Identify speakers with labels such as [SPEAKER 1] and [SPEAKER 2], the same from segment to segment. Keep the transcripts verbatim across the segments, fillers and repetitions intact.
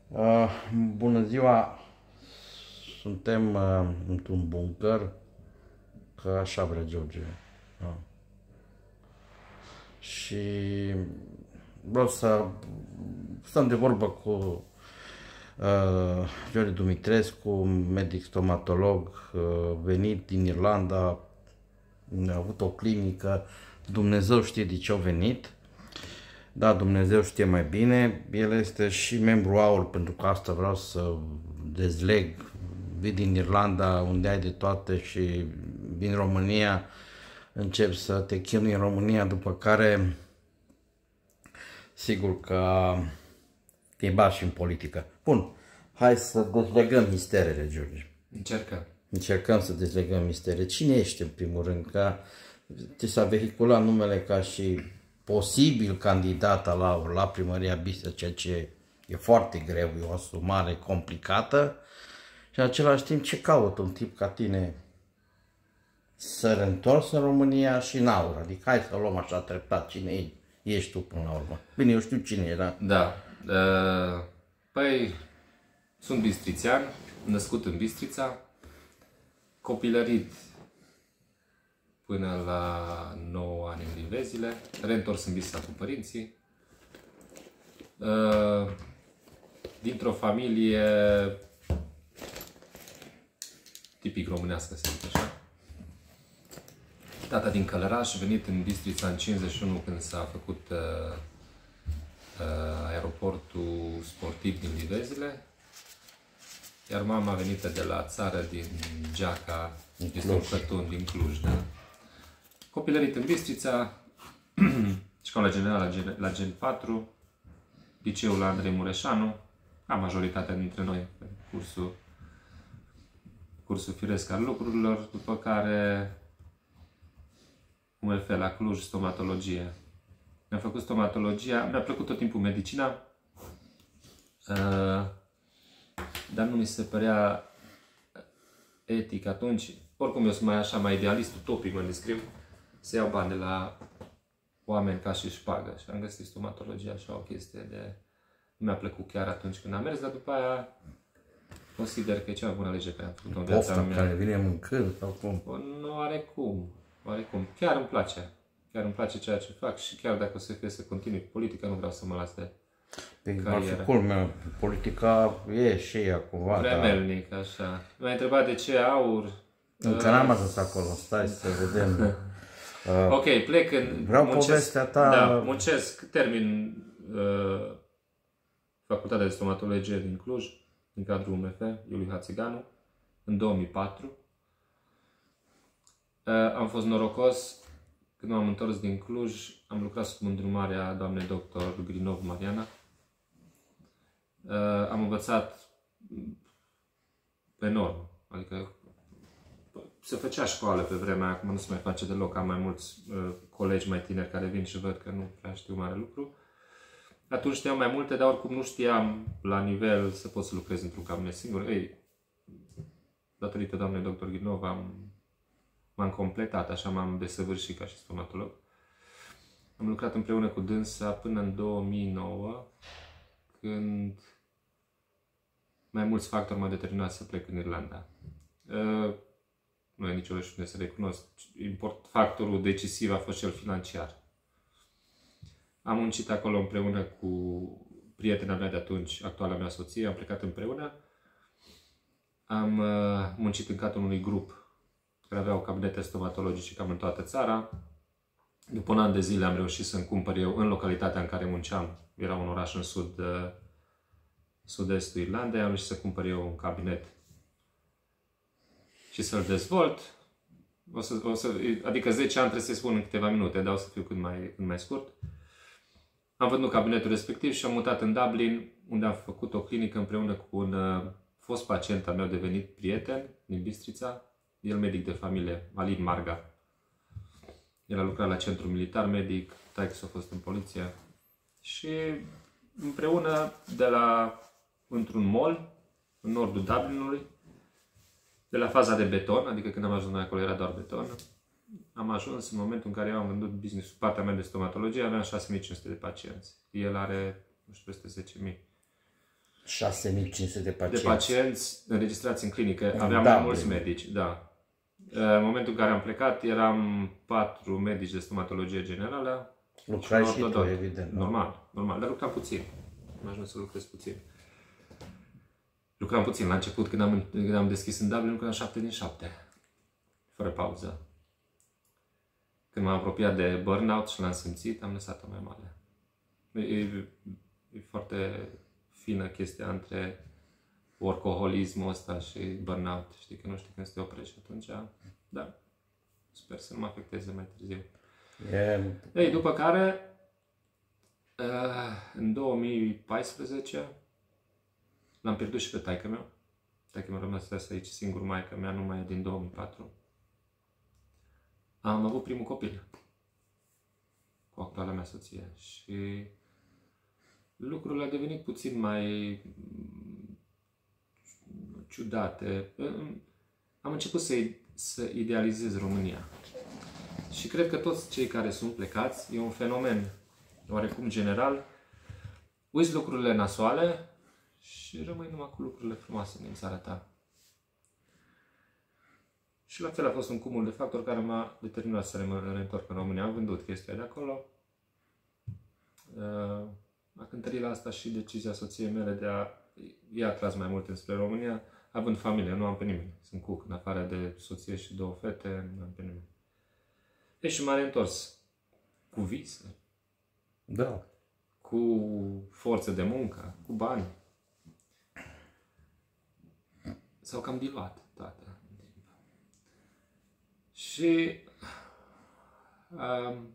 [SPEAKER 1] Uh, bună ziua! Suntem uh, într-un bunker, că așa vrea George. Uh. Și vreau să stăm de vorbă cu uh, George Dumitrescu, medic stomatolog, uh, venit din Irlanda, a avut o clinică, Dumnezeu știe de ce a venit. Da, Dumnezeu știe mai bine. El este și membru AUR, pentru că asta vreau să dezleg. Vii din Irlanda, unde ai de toate, și din România, încep să te chinui în România, după care sigur că te bagi și în politică. Bun, hai să dezlegăm misterele, George.
[SPEAKER 2] Încercăm.
[SPEAKER 1] Încercăm să dezlegăm mistere. Cine ești, în primul rând? Că ți s-a vehiculat numele ca și posibil candidat la, la primăria Bistrița, ceea ce e foarte greu, e o asumare complicată. Și în același timp, ce caută un tip ca tine să reîntors în România și în AUR? Adică hai să luăm așa treptat cine ești tu până la urmă. Bine, eu știu cine e, da?
[SPEAKER 2] Da. Uh, păi, sunt bistrițean, născut în Bistrița, copilărit până la nouă ani în Livezile, reîntors în Bistrița cu părinții, uh, dintr-o familie tipic românească, să zic așa. Tata din Călăraș, venit în Bistrița în cincizeci și unu, când s-a făcut uh, uh, aeroportul sportiv din Livezile, iar mama venită de la țară, din Geaca, este un cătun din Cluj, da? Copilărit în Bistrița, școala generală la Gen, la Gen patru, liceul la Andrei Mureșanu, ca majoritatea dintre noi, cursul, cursul firesc al lucrurilor, după care U M F la Cluj, stomatologie. Mi-am făcut stomatologia, mi-a plăcut tot timpul medicina, dar nu mi se părea etic atunci. Oricum eu sunt mai așa, mai idealist, utopic mă descriu, să iau bani de la oameni ca și șpagă. Și am găsit stomatologia așa o chestie de... Nu mi-a plăcut chiar atunci când am mers, dar după aia consider că e cea mai bună lege care am făcut în viața
[SPEAKER 1] Pofta
[SPEAKER 2] mea.
[SPEAKER 1] care vine mâncând sau cum?
[SPEAKER 2] Nu are cum. Oarecum. Chiar îmi place. Chiar îmi place ceea ce fac și chiar dacă o să fie să continui cu politica, nu vreau să mă las de
[SPEAKER 1] carieră. Culmea, politica e și ea cumva,
[SPEAKER 2] vremelnic,
[SPEAKER 1] dar...
[SPEAKER 2] așa. M-ai întrebat de ce AUR.
[SPEAKER 1] Încă n-am ajuns acolo, stai să vedem.
[SPEAKER 2] uh, ok, plec în...
[SPEAKER 1] Vreau
[SPEAKER 2] muncesc,
[SPEAKER 1] povestea ta...
[SPEAKER 2] Da, muncesc, termin uh, Facultatea de Stomatologie din Cluj, din cadrul U M F, Iuliu Hațiganu, în două mii patru. Uh, am fost norocos. Când m-am întors din Cluj, am lucrat sub îndrumarea doamnei doctor Grinov Mariana. Uh, am învățat enorm. Adică se făcea școală pe vremea aia, acum nu se mai face deloc. Am mai mulți uh, colegi mai tineri care vin și văd că nu prea știu mare lucru. Atunci știam mai multe, dar oricum nu știam la nivel să pot să lucrez într-un cabinet singur. Ei, datorită doamnei doctor Grinov am M-am completat, așa m-am desăvârșit ca și stomatolog. Am lucrat împreună cu dânsa până în două mii nouă, când mai mulți factori m-au determinat să plec în Irlanda. Uh, nu e nicio rușine să recunosc. Import, factorul decisiv a fost cel financiar. Am muncit acolo împreună cu prietena mea de atunci, actuala mea soție, am plecat împreună. Am uh, muncit în cadrul unui grup care aveau cabinete stomatologice cam în toată țara. După un an de zile am reușit să-mi cumpăr eu în localitatea în care munceam. Era un oraș în sud, sud-estul Irlandei. Am reușit să cumpăr eu un cabinet și să-l dezvolt. O să, o să, adică zece ani trebuie să spun în câteva minute, dar o să fiu cât mai, cât mai scurt. Am vândut cabinetul respectiv și am mutat în Dublin, unde am făcut o clinică împreună cu un uh, fost pacient al meu devenit prieten din Bistrița. El medic de familie, Alin Marga. El a lucrat la centru militar medic, taică-s a fost în poliție. Și împreună de la, într-un mall, în nordul Dublinului, de la faza de beton, adică când am ajuns noi acolo era doar beton, am ajuns în momentul în care eu am vândut business-ul, partea mea de stomatologie, aveam șase mii cinci sute de pacienți. El are, nu știu, peste zece mii.
[SPEAKER 1] șase mii cinci sute de pacienți.
[SPEAKER 2] De pacienți înregistrați în clinică. Aveam
[SPEAKER 1] da,
[SPEAKER 2] mai mulți medici, da. În momentul în care am plecat, eram patru medici de stomatologie generală.
[SPEAKER 1] Lucrai și tu, evident.
[SPEAKER 2] Normal, normal, dar lucram puțin. Am ajuns să lucrez puțin. Lucram puțin la început, când am, când am deschis în Dublin, lucram șapte din șapte. Fără pauză. Când m-am apropiat de burnout și l-am simțit, am lăsat-o mai mare. E, e foarte fină chestia între workaholismul ăsta și burnout. Știi că nu știi când să te oprești atunci. Da. Sper să nu mă afecteze mai târziu.
[SPEAKER 1] Yeah.
[SPEAKER 2] Ei, după care, în două mii paisprezece, l-am pierdut și pe taică-meu. Taică-meu rămas aici singur, maică mea nu mai e din două mii patru. Am avut primul copil cu actuala mea soție și lucrurile au devenit puțin mai ciudate. Am început să, să idealizez România. Și cred că toți cei care sunt plecați, e un fenomen oarecum general, uiți lucrurile nasoale și rămâi numai cu lucrurile frumoase din țara ta. Și la fel a fost un cumul de factori care m-a determinat să mă reîntorc în România. Am vândut chestia de acolo. A cântărit la asta și decizia soției mele de a i-a tras mai mult înspre România, având familie, nu am pe nimeni. Sunt cuc, în afară de soție și două fete, nu am pe nimeni. E și m-a reîntors cu vise.
[SPEAKER 1] Da.
[SPEAKER 2] Cu forță de muncă, cu bani. S-au cam diluat toate. Și um,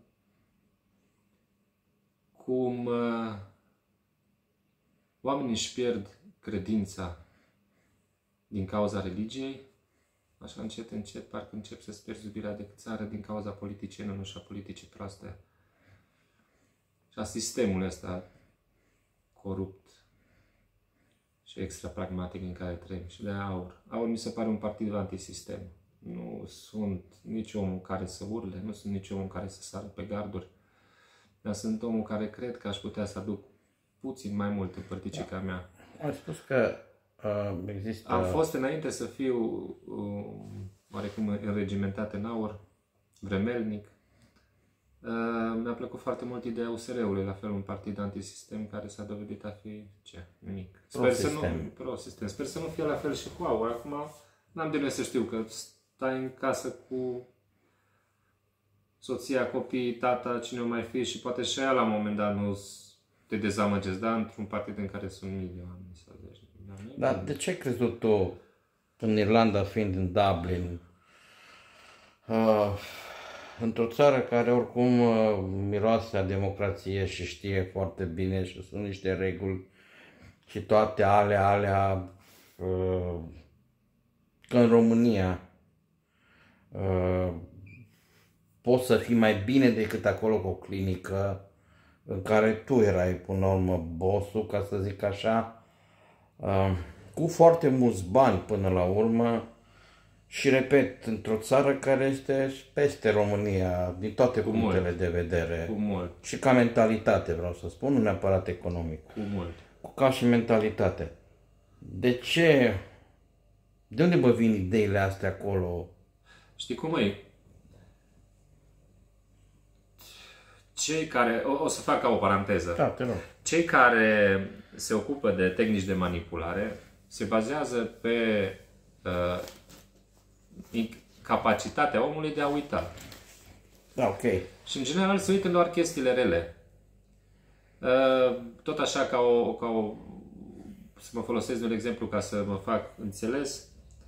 [SPEAKER 2] cum uh, oamenii își pierd credința din cauza religiei, așa încet, încet, parcă încep să-ți pierzi iubirea de țară din cauza politicienilor, nu și a politicii proaste. Și a sistemului ăsta corupt și extra pragmatic în care trăim. Și de aur. Aur mi se pare un partid antisistem. Nu sunt nici omul care să urle, nu sunt nici omul care să sară pe garduri, dar sunt omul care cred că aș putea să aduc puțin mai mult în părticica mea.
[SPEAKER 1] Am spus că uh, există...
[SPEAKER 2] Am fost înainte să fiu uh, oarecum înregimentat în aur, vremelnic. Uh, mi-a plăcut foarte mult ideea U S R-ului, la fel un partid antisistem care s-a dovedit a fi ce? Nimic. Sper să nu, pro-sistem. Sper să nu fie la fel și cu aur. Acum n-am de să știu că stai în casă cu soția, copiii, tata, cine o mai fi și poate și aia la un moment dat nu te dezamăgesc, dar într-un partid în care sunt mii de oameni sau zeci de oameni.
[SPEAKER 1] Dar de ce ai crezut tu, în Irlanda fiind în Dublin, uh, într-o țară care oricum uh, miroase a democrație și știe foarte bine și sunt niște reguli și toate alea, alea, uh, că în România uh, poți să fii mai bine decât acolo cu o clinică în care tu erai până la urmă bossul, ca să zic așa, uh, cu foarte mulți bani până la urmă și, repet, într-o țară care este peste România, din toate cu punctele mult. De vedere.
[SPEAKER 2] Cu mult.
[SPEAKER 1] Și ca mentalitate, vreau să spun, nu neapărat economic.
[SPEAKER 2] Cu mult.
[SPEAKER 1] Ca și mentalitate. De ce? De unde mă vin ideile astea acolo?
[SPEAKER 2] Știi cum e? Cei care, o, o să fac ca o paranteză.
[SPEAKER 1] Da, te rog.
[SPEAKER 2] Cei care se ocupă de tehnici de manipulare se bazează pe uh, capacitatea omului de a uita.
[SPEAKER 1] Da, ok.
[SPEAKER 2] Și în general se uită doar chestiile rele. Uh, tot așa ca o, ca o, să mă folosesc de un exemplu ca să mă fac înțeles.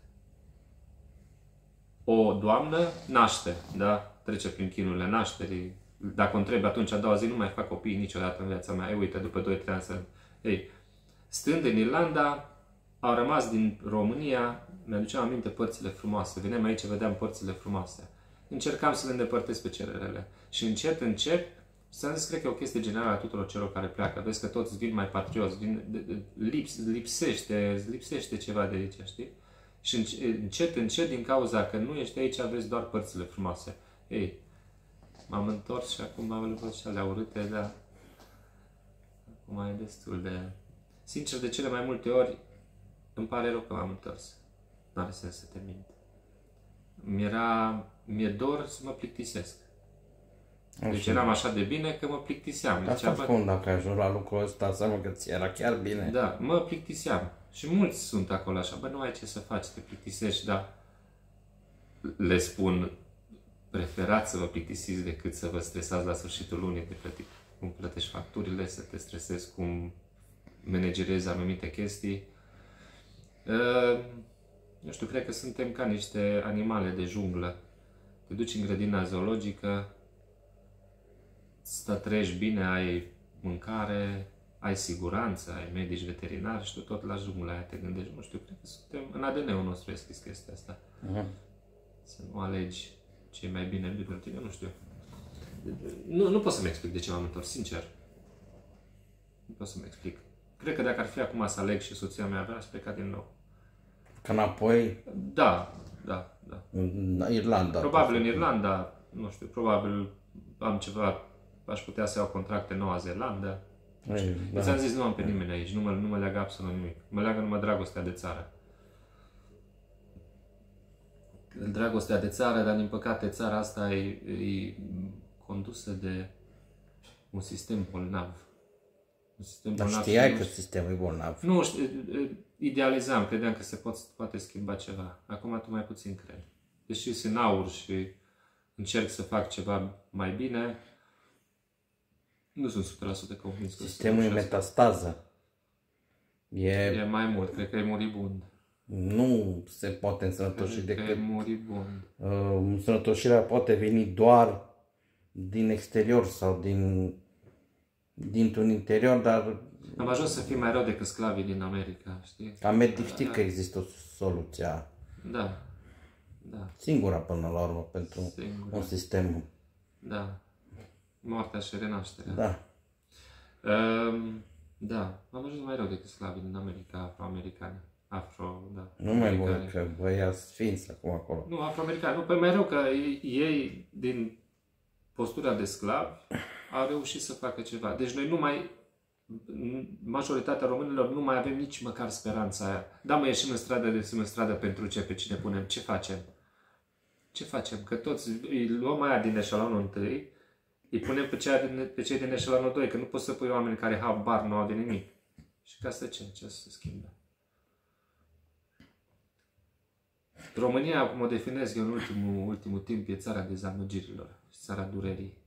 [SPEAKER 2] O doamnă naște, da? Trece prin chinurile nașterii. Dacă o întrebi atunci a doua zi, nu mai fac copii niciodată în viața mea. Ei, uite, după doi trei ani să... Ei, stând în Irlanda, au rămas din România, mi-aduceam aminte părțile frumoase. Veneam aici, vedeam părțile frumoase. Încercam să le îndepărtez pe cererele. Și încet, încet, să zis, cred că e o chestie generală a tuturor celor care pleacă. Vezi că toți vin mai patrioți, vin, de, de, lips, lipsește, lipsește ceva de aici, știi? Și încet, încet, din cauza că nu ești aici, vezi doar părțile frumoase. Ei, m-am întors și acum am văzut și alea urâte, dar acum e destul de... Sincer, de cele mai multe ori îmi pare rău că m-am întors. Nu are sens să te mint. Mi-era, mi-e dor să mă plictisesc. Deci eram așa de bine că mă plictiseam.
[SPEAKER 1] Asta spun, dacă ajung la lucrul ăsta, înseamnă că ți era chiar bine.
[SPEAKER 2] Da, mă plictiseam. Și mulți sunt acolo așa, bă, nu ai ce să faci, te plictisești, dar le spun, preferați să vă plictisiți decât să vă stresați la sfârșitul lunii de plătit. Cum plătești facturile, să te stresezi, cum managerezi anumite chestii. Uh, nu știu, cred că suntem ca niște animale de junglă. Te duci în grădina zoologică, stă, trăiești bine, ai mâncare, ai siguranță, ai medici veterinari și tu tot la jungla aia te gândești. Nu știu, cred că suntem, în A D N-ul nostru e scris chestia asta. Uh-huh. Să nu alegi ce e mai bine pentru tine, nu știu. Nu, nu pot să-mi explic de ce m-am întors, sincer. Nu pot să-mi explic. Cred că dacă ar fi acum să aleg și soția mea avea, aș pleca din nou.
[SPEAKER 1] Că înapoi?
[SPEAKER 2] Da, da, da.
[SPEAKER 1] În Irlanda.
[SPEAKER 2] Probabil în Irlanda, nu știu, probabil am ceva, aș putea să iau contract în Noua Zeelandă.
[SPEAKER 1] Ei, da.
[SPEAKER 2] Ți-am zis, nu am pe nimeni aici, nu mă, nu mă leagă absolut nimic. Mă leagă numai dragostea de țară. Dragostea de țară, dar din păcate țara asta e, e condusă de un sistem bolnav. Un sistem
[SPEAKER 1] Dar
[SPEAKER 2] bolnav.
[SPEAKER 1] știai
[SPEAKER 2] nu
[SPEAKER 1] că
[SPEAKER 2] știu,
[SPEAKER 1] sistemul e bolnav.
[SPEAKER 2] Nu știu, idealizam, credeam că se pot, poate schimba ceva. Acum tu mai puțin cred. Deși sunt aur și încerc să fac ceva mai bine, nu sunt o sută la sută convins că
[SPEAKER 1] sistemul e metastază. E...
[SPEAKER 2] e mai mult, cred că e moribund.
[SPEAKER 1] Nu se poate însănătoși
[SPEAKER 2] Cred
[SPEAKER 1] decât...
[SPEAKER 2] că e moribund.
[SPEAKER 1] Uh, însănătoșirea poate veni doar din exterior sau din dintr-un interior, dar...
[SPEAKER 2] Am ajuns să fim mai rău decât sclavii din America, știi?
[SPEAKER 1] Ca medic știi că există o soluție.
[SPEAKER 2] Da. Da.
[SPEAKER 1] Singura până la urmă pentru
[SPEAKER 2] Singura.
[SPEAKER 1] un sistem.
[SPEAKER 2] Da. Moartea și renașterea.
[SPEAKER 1] Da.
[SPEAKER 2] Um, da. Am ajuns mai rău decât sclavii din America, afroamericani. Afro, da.
[SPEAKER 1] Nu mai voi că băia sfinți acum acolo.
[SPEAKER 2] Nu, afroamericani. Nu, păi mai rău că ei, din postura de sclavi, au reușit să facă ceva. Deci noi nu mai, majoritatea românilor nu mai avem nici măcar speranța aia. Da, mă, ieșim în stradă, ieșim în stradă pentru ce? Pe cine punem? Ce facem? Ce facem? Că toți îi luăm aia din eșalonul întâi, îi punem pe, cea din, pe cei din eșalonul doi, că nu poți să pui oameni care habar nu au de nimic. Și ca să ce? Ce să se schimbe? România, cum o definez eu în ultimul, ultimul timp, e țara dezamăgirilor și țara durerii.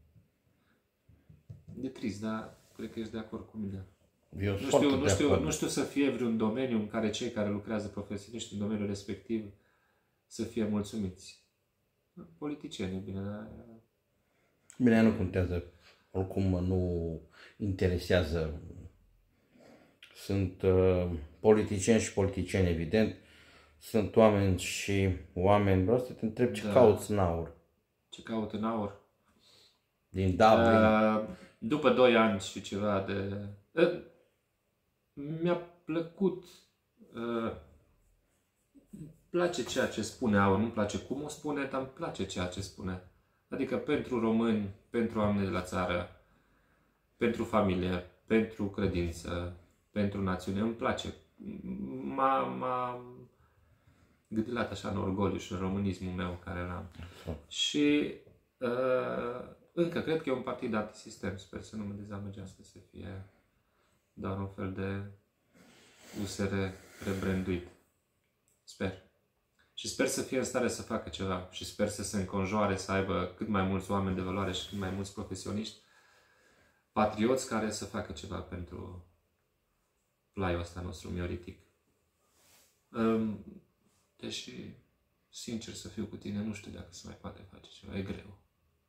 [SPEAKER 2] E trist, dar cred că ești de acord cu mine.
[SPEAKER 1] Eu
[SPEAKER 2] nu, știu, nu, știu, nu știu să fie vreun domeniu în care cei care lucrează profesioniști în domeniul respectiv să fie mulțumiți. Politicienii, bine, dar...
[SPEAKER 1] Bine, nu contează. Oricum nu interesează. Sunt uh, politicieni și politicieni, evident. Sunt oameni și oameni. Vreau să te întreb ce da. cauți în aur.
[SPEAKER 2] Ce caut în aur?
[SPEAKER 1] Din Dublin. Uh,
[SPEAKER 2] după doi ani și ceva de... Uh, mi-a plăcut... Uh, îmi place ceea ce spune aur. Nu-mi place cum o spune, dar îmi place ceea ce spune. Adică pentru români, pentru oameni de la țară, pentru familie, pentru credință, pentru națiune. Îmi place. M-a... m-a gâdilat așa în orgoliu și în românismul meu care l-am. Și uh, încă cred că e un partid antisistem. Sper să nu mă dezamăgească, să fie doar un fel de U S R rebranduit. Sper. Și sper să fie în stare să facă ceva. Și sper să se înconjoare, să aibă cât mai mulți oameni de valoare și cât mai mulți profesioniști, patrioți care să facă ceva pentru plaiul ăsta nostru mioritic. Um, Deși, sincer să fiu cu tine, nu știu dacă se mai poate face ceva. E greu.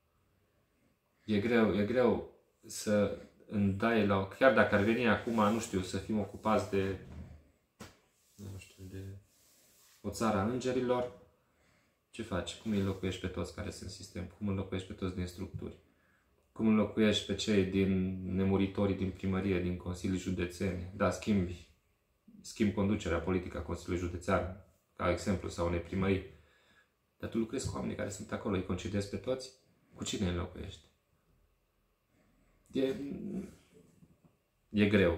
[SPEAKER 2] E greu, e greu să îmi dai la... Chiar dacă ar veni acum, nu știu, să fim ocupați de... Nu știu, de... o țară a îngerilor, ce faci? Cum îi înlocuiești pe toți care sunt în sistem? Cum îi înlocuiești pe toți din structuri? Cum înlocuiești pe cei din nemuritorii din primărie, din consilii județeni? Da, schimbi, schimbi conducerea politică a Consiliului Județean, ca exemplu, sau unei primării. Dar tu lucrezi cu oamenii care sunt acolo, îi concediezi pe toți? Cu cine îi înlocuiești? E, e greu.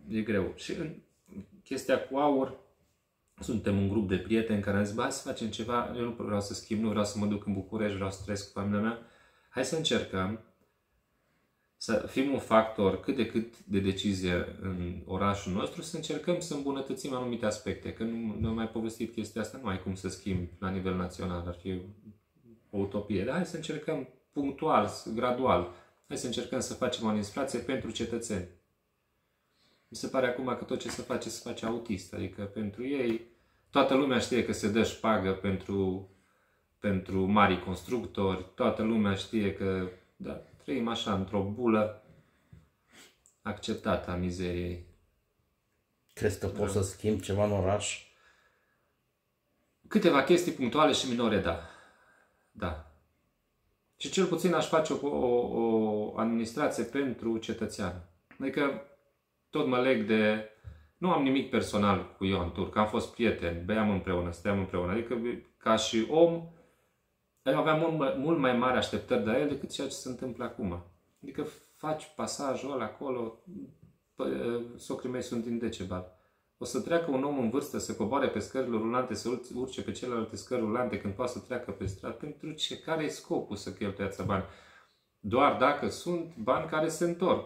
[SPEAKER 2] e greu. Și în chestia cu aur, suntem un grup de prieteni care am zis, ba, să facem ceva, eu nu vreau să schimb, nu vreau să mă duc în București, vreau să trăiesc cu familia mea. Hai să încercăm să fim un factor cât de cât de decizie în orașul nostru, să încercăm să îmbunătățim anumite aspecte. Că nu, nu am mai povestit chestia asta, nu ai cum să schimbi la nivel național, ar fi o utopie. Dar hai să încercăm punctual, gradual. Hai să încercăm să facem o administrație pentru cetățeni. Mi se pare acum că tot ce se face, se face autist. Adică pentru ei, toată lumea știe că se dă șpagă pentru, pentru mari constructori, toată lumea știe că da, trăim așa într-o bulă acceptată a mizeriei.
[SPEAKER 1] Crezi că poți da. să schimbi ceva în oraș?
[SPEAKER 2] Câteva chestii punctuale și minore, da. Da. Și cel puțin aș face o, o, o administrație pentru cetățean. Adică tot mă leg de... Nu am nimic personal cu Ioan Turc, am fost prieteni, beam împreună, stăteam împreună. Adică ca și om, eu aveam mult, mult mai mari așteptări de la el decât ceea ce se întâmplă acum. Adică faci pasajul ăla acolo, socrii mei sunt din Decebal. O să treacă un om în vârstă să coboare pe scările rulante, să urce pe celelalte scări rulante când poate să treacă pe stradă. Pentru ce? Care e scopul să cheltuiați bani? Doar dacă sunt bani care se întorc.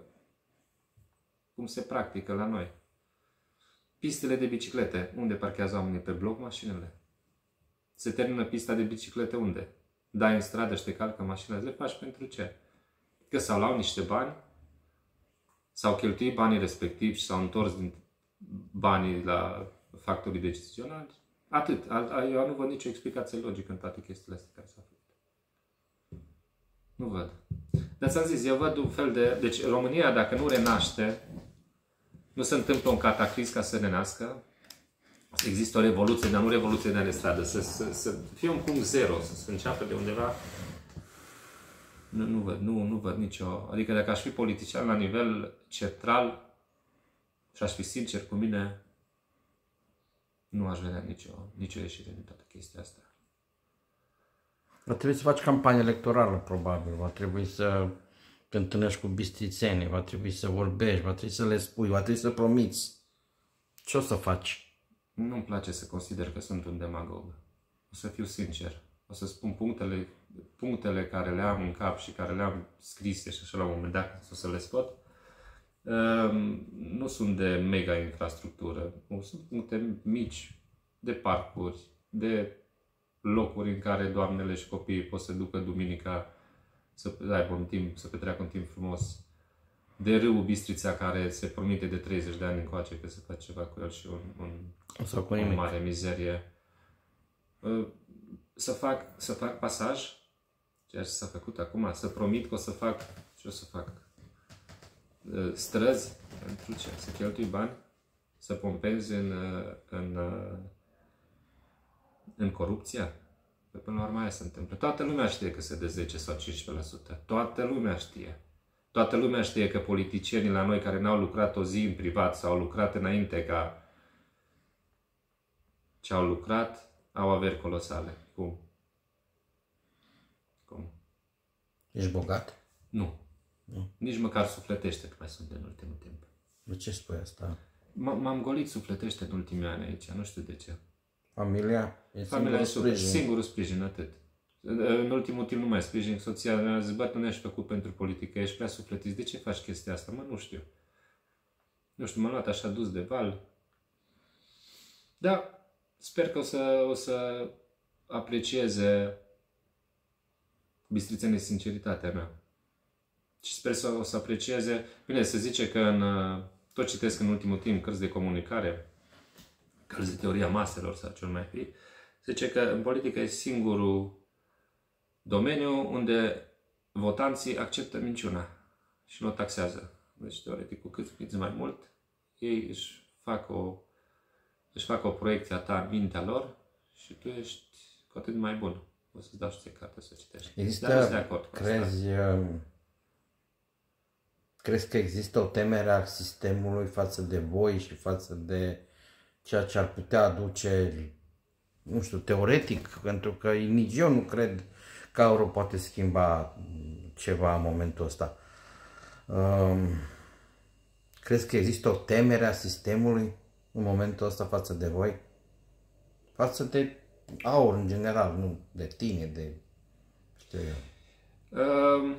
[SPEAKER 2] Cum se practică la noi. Pistele de biciclete. Unde parchează oamenii? Pe bloc mașinile. Se termină pista de biciclete unde? Dai în stradă și te calcă mașina. Le faci pentru ce? Că s-au luat niște bani, s-au cheltuit banii respectivi și s-au întors din banii la factorii decizionali. Atât. Eu nu văd nicio explicație logică în toate chestiile astea care s-au făcut. Nu văd. Dar ți-am zis, eu văd un fel de... Deci România, dacă nu renaște, nu se întâmplă un cataclism ca să renească, există o revoluție, dar nu revoluție de stradă, să, să, să fie un punct zero, să se înceapă de undeva. Nu, nu văd, nu, nu văd nicio... Adică dacă aș fi politician la nivel central și aș fi sincer cu mine, nu aș vedea nicio, nicio ieșire din toată chestia asta.
[SPEAKER 1] Va trebui să faci campanie electorală, probabil. Va trebui să te întâlnești cu bistrițenii, va trebui să vorbești, va trebui să le spui, va trebui să promiți. Ce o să faci?
[SPEAKER 2] Nu-mi place să consider că sunt un demagog. O să fiu sincer. O să spun punctele, punctele care le am în cap și care le am scrise și așa la un moment dat o să le scot. Um, nu sunt de mega infrastructură. Sunt puncte mici, de parcuri, de locuri în care doamnele și copiii pot să ducă duminica să aibă un timp, să petreacă un timp frumos. De râul Bistrița care se promite de treizeci de ani încoace că se face ceva cu el și un, un,
[SPEAKER 1] Sau cu
[SPEAKER 2] o mare mizerie. Să fac, să fac pasaj, ceea ce s-a făcut acum, să promit că o să fac, ce o să fac? Străzi, pentru ce? Să cheltui bani, să pompezi în, în, în corupția. Că până la urmă aia se întâmplă. Toată lumea știe că se dă zece sau cincisprezece la sută. Toată lumea știe. Toată lumea știe că politicienii la noi care n-au lucrat o zi în privat sau au lucrat înainte ca ce au lucrat, au averi colosale. Cum? Cum?
[SPEAKER 1] Ești bogat?
[SPEAKER 2] Nu. nu. Nici măcar sufletește că mai sunt în ultimul timp.
[SPEAKER 1] De ce spui asta?
[SPEAKER 2] M-am golit sufletește în ultimii ani aici, nu știu de ce.
[SPEAKER 1] Familia?
[SPEAKER 2] E Familia e sprijin. Singurul sprijin, atât. În ultimul timp nu mai sprijin. Soția mea a zis, bă, tu nu ești făcut pentru politică, ești prea sufletist. De ce faci chestia asta? Mă, nu știu. Nu știu, m-am luat așa dus de val. Da, sper că o să, o să aprecieze bistrițenii sinceritatea mea. Și sper să o să aprecieze. Bine, se zice că în, tot citesc în ultimul timp cărți de comunicare, cărți de teoria maselor sau cel mai fi, se zice că în politică e singurul domeniu unde votanții acceptă minciuna și nu o taxează. Deci, teoretic, cu cât scriți mai mult, ei își fac o, își fac o proiecție a ta în mintea lor și tu ești cu atât mai bun. O să-ți dau și ție carte să citești.
[SPEAKER 1] Există,
[SPEAKER 2] Dar nu sunt de acord cu
[SPEAKER 1] crezi,
[SPEAKER 2] asta.
[SPEAKER 1] crezi că există o temere a sistemului față de voi și față de ceea ce ar putea aduce, nu știu, teoretic, pentru că nici eu nu cred că euro poate schimba ceva în momentul ăsta. Crezi că există o temere a sistemului în momentul ăsta față de voi? Față de aur în general, nu de tine, de... știu eu.
[SPEAKER 2] Um,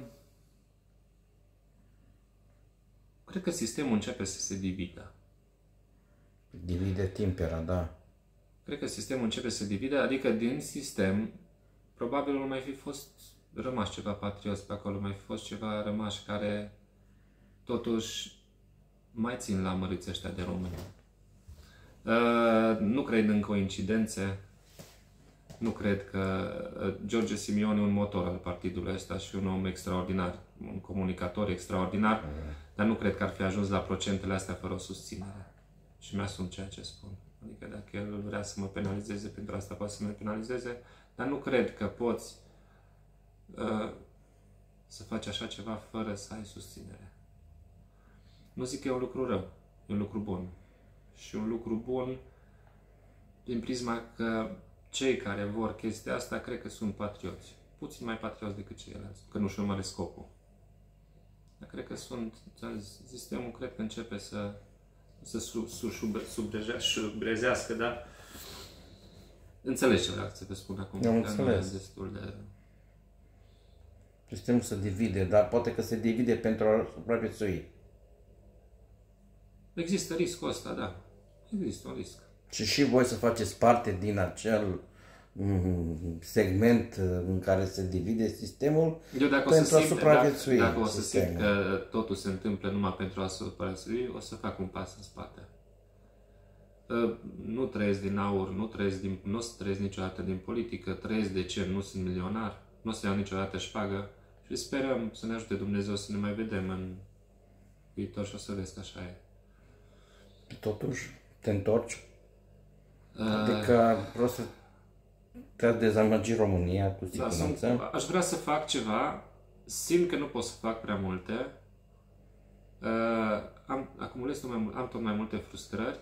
[SPEAKER 2] cred că sistemul începe să se dividă.
[SPEAKER 1] Divide timpera, da.
[SPEAKER 2] Cred că sistemul începe să se dividă, adică din sistem probabil nu mai fi fost rămas ceva patrioți pe acolo, mai fi fost ceva rămași care totuși mai țin la măriți ăștia de români. Uh, nu cred în coincidențe, nu cred că uh, George Simion e un motor al partidului ăsta și un om extraordinar, un comunicator extraordinar, mm. dar nu cred că ar fi ajuns la procentele astea fără o susținere. Și mi-asum ceea ce spun. Adică dacă el vrea să mă penalizeze pentru asta, poate să mă penalizeze, dar nu cred că poți uh, să faci așa ceva fără să ai susținere. Nu zic că e un lucru rău, e un lucru bun. Și un lucru bun din prisma că cei care vor chestia asta cred că sunt patrioți. Puțin mai patrioți decât ceilalți, că nu-și urmăresc scopul. Dar cred că sunt, sistemul cred că începe să să subrezească, dar înțelegi ce vreau să vă spun acum.
[SPEAKER 1] Eu înțeles.
[SPEAKER 2] Destul de...
[SPEAKER 1] Sistemul se divide, dar poate că se divide pentru a supraviețui.
[SPEAKER 2] Există riscul ăsta, da. Există un risc.
[SPEAKER 1] Și și voi să faceți parte din acel segment în care se divide sistemul.
[SPEAKER 2] Eu dacă
[SPEAKER 1] pentru
[SPEAKER 2] o
[SPEAKER 1] a
[SPEAKER 2] să
[SPEAKER 1] supraviețui.
[SPEAKER 2] Dacă, dacă o să simt că totul se întâmplă numai pentru a supraviețui, o să fac un pas în spate. Nu trăiesc din aur, nu trăiesc din, nu o să trăiesc niciodată din politică, trăiesc de ce, nu sunt milionar, nu o să iau niciodată șpagă și sperăm să ne ajute Dumnezeu să ne mai vedem în viitor și o să vezi că așa e.
[SPEAKER 1] Totuși, te întorci? Adică vreau să te-a dezamăgit România, cu siguranță.
[SPEAKER 2] Da, aș vrea să fac ceva, simt că nu pot să fac prea multe, uh, am, acumulez tot mai, am tot mai multe frustrări.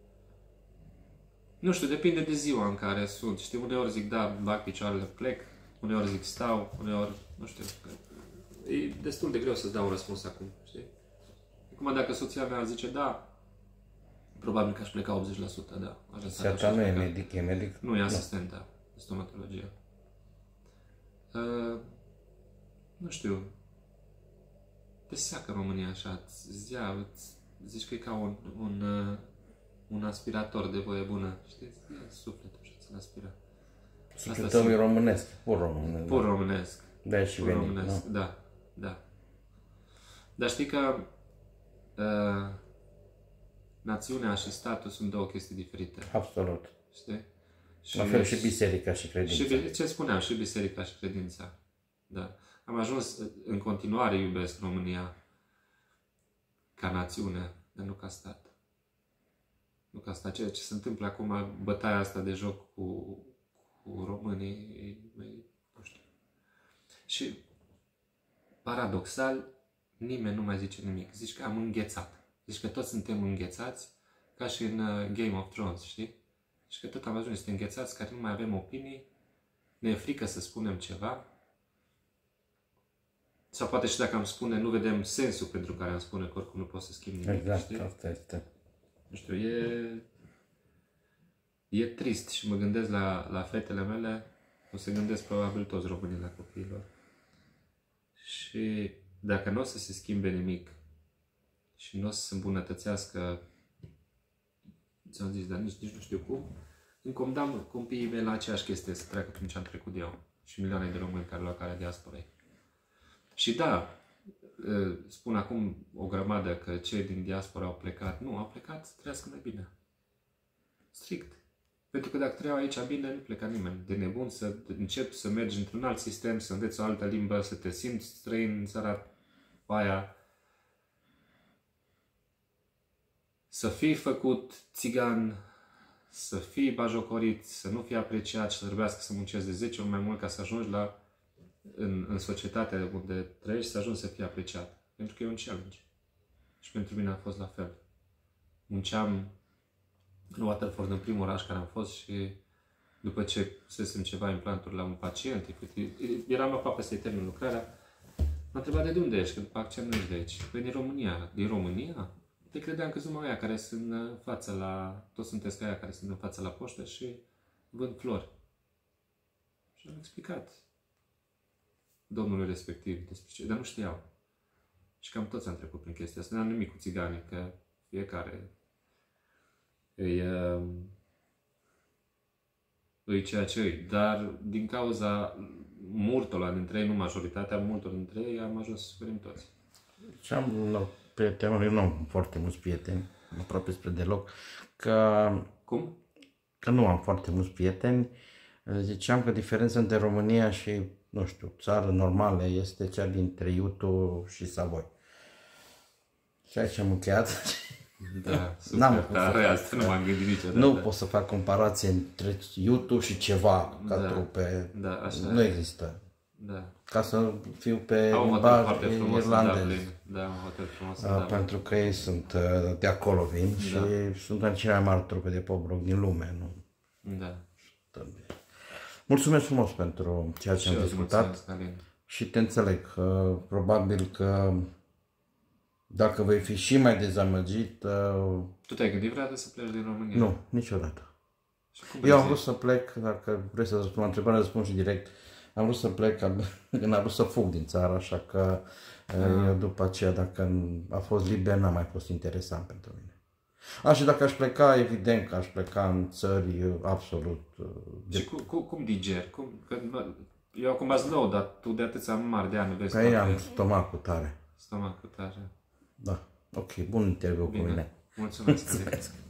[SPEAKER 2] Nu știu, depinde de ziua în care sunt. Știi, uneori zic da, bag picioarele, plec, uneori zic stau, uneori, nu știu, e destul de greu să-ți dau un răspuns acum, știi? Acum dacă soția mea zice da, probabil că aș pleca optzeci la sută, da.
[SPEAKER 1] Soția ta nu e medic, e medic?
[SPEAKER 2] Nu, e asistentă de stomatologie. Uh, nu știu, te seacă România așa, îți ia, îți zici că e ca un, un, uh, un aspirator de voie bună, știi? Ia sufletul și ți-l aspiră.
[SPEAKER 1] Sufletul tău e românesc, pur românesc.
[SPEAKER 2] Pur românesc.
[SPEAKER 1] Da, și venit,
[SPEAKER 2] românesc,
[SPEAKER 1] nu?
[SPEAKER 2] Da, da. Dar știi că uh, națiunea și statul sunt două chestii diferite.
[SPEAKER 1] Absolut.
[SPEAKER 2] Știi?
[SPEAKER 1] Și la fel și biserica și credința.
[SPEAKER 2] Și ce spuneam, și biserica și credința. Da. Am ajuns, în continuare iubesc România ca națiune, dar nu ca stat. Nu ca stat. Ceea ce se întâmplă acum, bătaia asta de joc cu, cu românii, nu știu. Și paradoxal, nimeni nu mai zice nimic. Zici că am înghețat. Zici că toți suntem înghețați, ca și în uh, Game of Thrones, știi? Și că tot am ajuns, suntem înghețați, care nu mai avem opinii, ne e frică să spunem ceva. Sau poate și dacă am spune, nu vedem sensul pentru care am spune, că oricum nu pot să schimb nimic.
[SPEAKER 1] Exact,
[SPEAKER 2] știi?
[SPEAKER 1] asta este.
[SPEAKER 2] Nu știu, e... E trist și mă gândesc la, la fetele mele, o să gândesc probabil toți românii la copiilor. Și dacă nu o să se schimbe nimic și nu o să se îmbunătățească, ți-am zis, dar nici, nici nu știu cum, îmi condamn copiii mei la aceeași chestie să treacă prin ce am trecut eu și milioane de români care luau calea diasporei. Și da, spun acum o grămadă că cei din diaspora au plecat. Nu, au plecat să trăiască mai bine. Strict. Pentru că dacă trăiau aici bine, nu pleca nimeni. De nebun să începi să mergi într-un alt sistem, să înveți o altă limbă, să te simți străin în țara aia, să fii făcut țigan, să fii bajocorit, să nu fii apreciat și să trebuiască să muncești de zece ori mai mult ca să ajungi la, în, în societatea unde trăiești, să ajungi să fii apreciat. Pentru că e un challenge. Și pentru mine a fost la fel. Munceam în Waterford, în primul oraș care am fost, și după ce pusesem ceva implanturi la un pacient, eram aproape să-i termin lucrarea, m-a întrebat de unde ești, că după accent nu ești de aici. Păi din România. Din România? Te credeam că sunt numai aia care sunt în față la... Toți sunteți ca aia care sunt în față la poștă și vând flori. Și am explicat domnului respectiv despre ce, dar nu știau. Și cam toți am trecut prin chestia asta. N-am nimic cu țiganii, că fiecare îi, uh, îi ceea ce îi. Dar din cauza multora dintre ei, nu majoritatea, multor dintre ei, am ajuns să suferim toți.
[SPEAKER 1] Și am un prieten, eu nu am foarte mulți prieteni, aproape spre deloc, că,
[SPEAKER 2] Cum?
[SPEAKER 1] că nu am foarte mulți prieteni. Ziceam că diferența între România și, nu știu, țară normală este cea dintre Iutu și Savoy. Și aici am încheiat.
[SPEAKER 2] Da, super tare, asta nu m-am gândit niciodată.
[SPEAKER 1] Nu pot să fac comparație între Iutu și ceva ca
[SPEAKER 2] Da,
[SPEAKER 1] trupe.
[SPEAKER 2] da, așa
[SPEAKER 1] Nu
[SPEAKER 2] e.
[SPEAKER 1] există.
[SPEAKER 2] Da.
[SPEAKER 1] Ca să fiu pe
[SPEAKER 2] Au un hotel
[SPEAKER 1] limbaj
[SPEAKER 2] foarte frumos în
[SPEAKER 1] irlandez.
[SPEAKER 2] Dublin. Da, un hotel frumos în
[SPEAKER 1] Uh,
[SPEAKER 2] Dublin.
[SPEAKER 1] pentru că ei sunt uh, de acolo vin și
[SPEAKER 2] Da.
[SPEAKER 1] sunt în cele mai mari trupe de pop rock din lume. Nu?
[SPEAKER 2] Da.
[SPEAKER 1] Mulțumesc frumos pentru ceea ce
[SPEAKER 2] Și
[SPEAKER 1] am
[SPEAKER 2] eu îți
[SPEAKER 1] discutat
[SPEAKER 2] mulțumesc, Alin.
[SPEAKER 1] și te înțeleg. Uh, probabil că dacă vei fi și mai dezamăgit, uh,
[SPEAKER 2] Tu te-ai gândit vreodată să pleci din România?
[SPEAKER 1] nu, niciodată.
[SPEAKER 2] Și cum
[SPEAKER 1] Eu am
[SPEAKER 2] vezi?
[SPEAKER 1] vrut să plec, dacă vrei să răspund la întrebare, răspund și direct. Am vrut să plec când am vrut să fug din țară, așa că uh, eu după aceea, dacă a fost liber, n-a mai fost interesant pentru mine. A, și dacă aș pleca, evident că aș pleca în țări uh, absolut... uh,
[SPEAKER 2] Și
[SPEAKER 1] De...
[SPEAKER 2] cum, cum, cum digeri? Cum, că, mă, eu acum ați nou, dar tu de atâția mari de ani vezi
[SPEAKER 1] Că ei
[SPEAKER 2] toate
[SPEAKER 1] am stomacul tare.
[SPEAKER 2] stomacul tare.
[SPEAKER 1] Da. Ok, bun interviu cu
[SPEAKER 2] Bine.
[SPEAKER 1] mine.
[SPEAKER 2] Mulțumesc, Alin.
[SPEAKER 1] Mulțumesc.